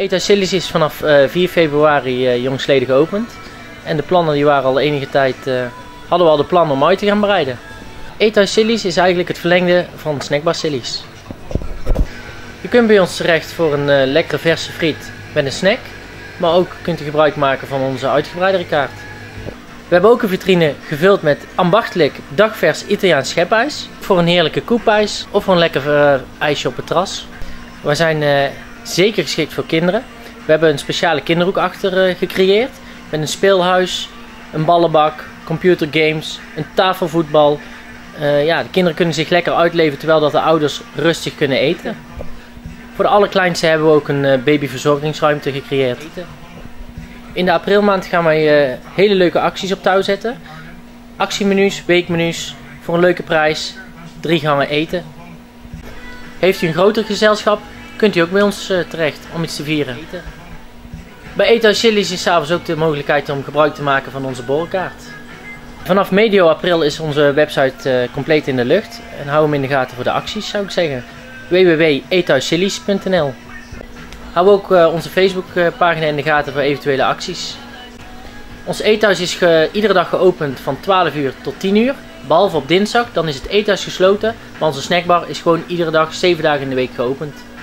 Eethuis Sillies is vanaf 4 februari jongsleden geopend. En de plannen die waren al enige tijd, hadden we al de plan om uit te gaan breiden. Eethuis Sillies is eigenlijk het verlengde van Snackbar Sillies. Je kunt bij ons terecht voor een lekkere verse friet met een snack. Maar ook kunt u gebruik maken van onze uitgebreidere kaart. We hebben ook een vitrine gevuld met ambachtelijk dagvers Italiaans schepijs. Voor een heerlijke koepijs of voor een lekker ijsje op het terras. We zijn zeker geschikt voor kinderen. We hebben een speciale kinderhoek achter gecreëerd. Met een speelhuis, een ballenbak, computergames, een tafelvoetbal. Ja, de kinderen kunnen zich lekker uitleven terwijl dat de ouders rustig kunnen eten. Voor de allerkleinste hebben we ook een babyverzorgingsruimte gecreëerd. In de aprilmaand gaan wij hele leuke acties op touw zetten. Actiemenu's, weekmenu's voor een leuke prijs, 3 gangen eten. Heeft u een groter gezelschap, kunt u ook bij ons terecht om iets te vieren. Bij Eethuis Sillies is s'avonds ook de mogelijkheid om gebruik te maken van onze borrelkaart. Vanaf medio april is onze website compleet in de lucht. En hou hem in de gaten voor de acties, zou ik zeggen. www.eethuissillies.nl. Hou ook onze Facebookpagina in de gaten voor eventuele acties. Ons eethuis is iedere dag geopend van 12 uur tot 10 uur. Behalve op dinsdag, dan is het eethuis gesloten. Maar onze snackbar is gewoon iedere dag 7 dagen in de week geopend.